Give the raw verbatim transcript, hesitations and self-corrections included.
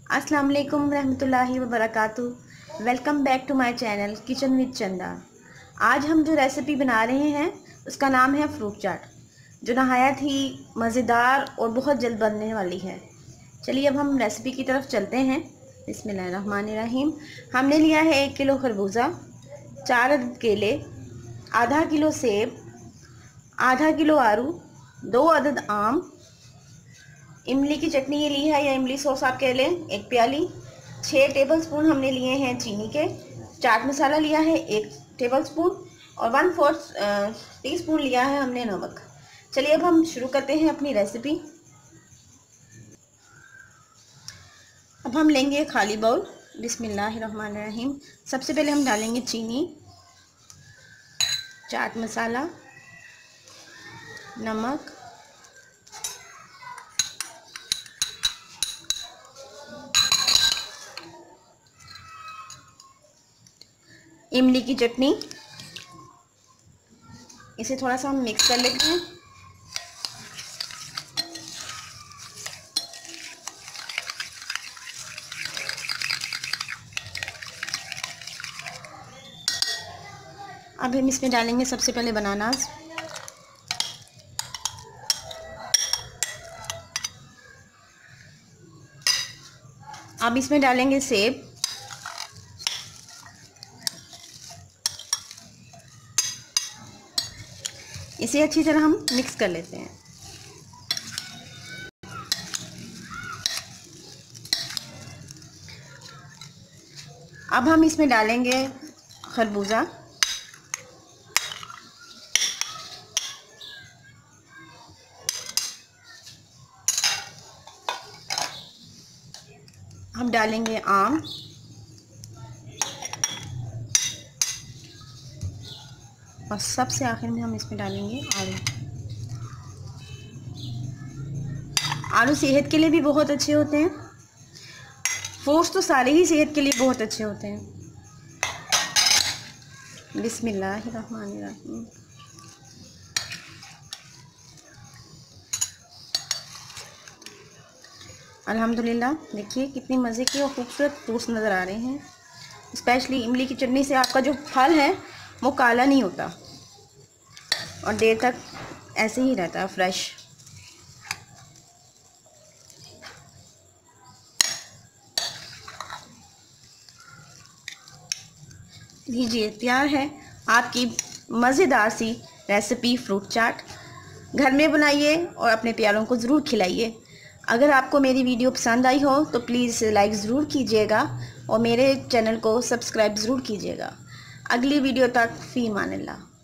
अस्सलाम वालेकुम रहमतुल्लाहि व बरकातुहू। Welcome back to my channel kitchen with Chanda. आज हम जो रेसिपी बना रहे हैं उसका नाम है फ्रूट चाट, जो नहायत ही मज़ेदार और बहुत जल्द बनने वाली है। चलिए अब हम रेसिपी की तरफ चलते हैं। बिस्मिल्लाहिर्रहमानिर्रहीम। हमने लिया है एक किलो खरबूजा, चार अदद केले, आधा किलो सेब, आधा किलो आरू, दो अदद आम, इमली की चटनी ये ली है या इमली सॉस आप कह लें, एक प्याली, छः टेबलस्पून हमने लिए हैं चीनी के, चाट मसाला लिया है एक टेबलस्पून और वन फोर्थ टीस्पून लिया है हमने नमक। चलिए अब हम शुरू करते हैं अपनी रेसिपी। अब हम लेंगे खाली बाउल। बिस्मिल्लाहिर्रहमानिर्रहीम। सबसे पहले हम डालेंगे चीनी, चाट मसाला, नमक, इमली की चटनी। इसे थोड़ा सा हम मिक्स कर लेते हैं। अब हम इसमें डालेंगे सबसे पहले बनानास, अब इसमें डालेंगे सेब, इसे अच्छी तरह हम मिक्स कर लेते हैं। अब हम इसमें डालेंगे खरबूजा, हम डालेंगे आम, और सबसे आखिर में हम इसमें डालेंगे आलू। आलू सेहत के लिए भी बहुत अच्छे होते हैं। फ्रूट्स तो सारे ही सेहत के लिए बहुत अच्छे होते हैं। बिस्मिल्लाहिर्रहमानिर्रहीम। अल्हम्दुलिल्लाह, देखिए कितनी मज़े के और खूबसूरत फ्रूट्स नज़र आ रहे हैं। स्पेशली इमली की चटनी से आपका जो फल है वो काला नहीं होता और देर तक ऐसे ही रहता है फ्रेश। लीजिए, तैयार है आपकी मज़ेदार सी रेसिपी फ्रूट चाट। घर में बनाइए और अपने प्यारों को ज़रूर खिलाइए। अगर आपको मेरी वीडियो पसंद आई हो तो प्लीज़ इसे लाइक ज़रूर कीजिएगा और मेरे चैनल को सब्सक्राइब ज़रूर कीजिएगा। अगली वीडियो तक फ़ी अमान अल्लाह।